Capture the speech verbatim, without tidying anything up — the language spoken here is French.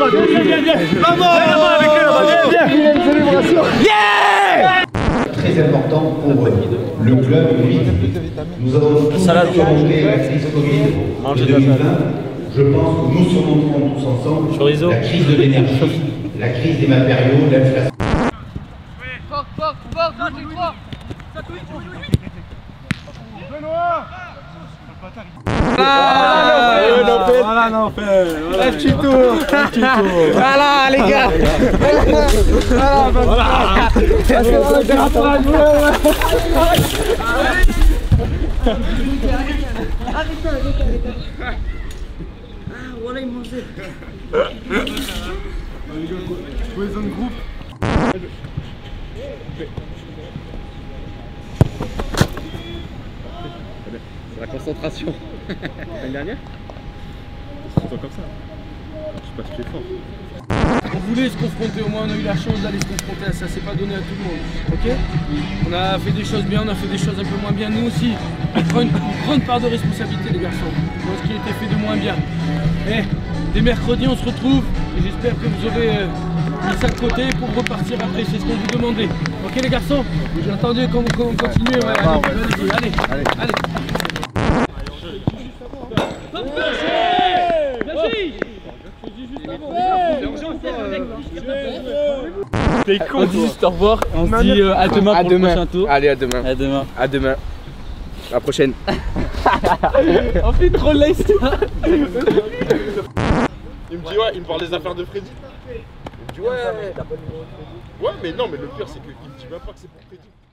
là-bas. Viens, viens, viens. Maman, là-bas avec eux, là-bas. Viens, viens. Une célébration. Yeah! Très important pour le club. Nous avons tous surmonté la crise Covid de deux mille vingt. Je pense que nous surmonterons tous ensemble la crise de l'énergie, la crise des matériaux, l'inflation. Fort, fort, fort, fort, j'ai crois. Benoît! Voilà, non, fait. Un petit tour. Un petit tour. Voilà, les gars. Voilà, Voilà, il mangeait. Jouez zone groupe. C'est la concentration. L'année dernière? C'est pas comme ça. Je sais pas si c'est fort. On voulait se confronter, au moins on a eu la chance d'aller se confronter à ça, c'est pas donné à tout le monde, ok? On a fait des choses bien, on a fait des choses un peu moins bien, nous aussi. On prend une, une grande part de responsabilité les garçons, dans ce qui a été fait de moins bien. Et dès mercredi on se retrouve, et j'espère que vous aurez euh, mis ça de côté pour repartir après, c'est ce qu'on vous demandait. Ok les garçons? J'ai entendu qu'on qu continue, ouais, allez, allez, allez, allez. On dit juste au revoir, on se dit euh, à demain pour le prochain tour. Allez, à demain. À demain. À demain. À la prochaine. On fait trop de l'histoire. Il me dit ouais, il me parle des affaires de Freddy. Il me dit ouais. Ouais mais non mais le pire c'est qu'il me dit même pas que c'est pour Freddy.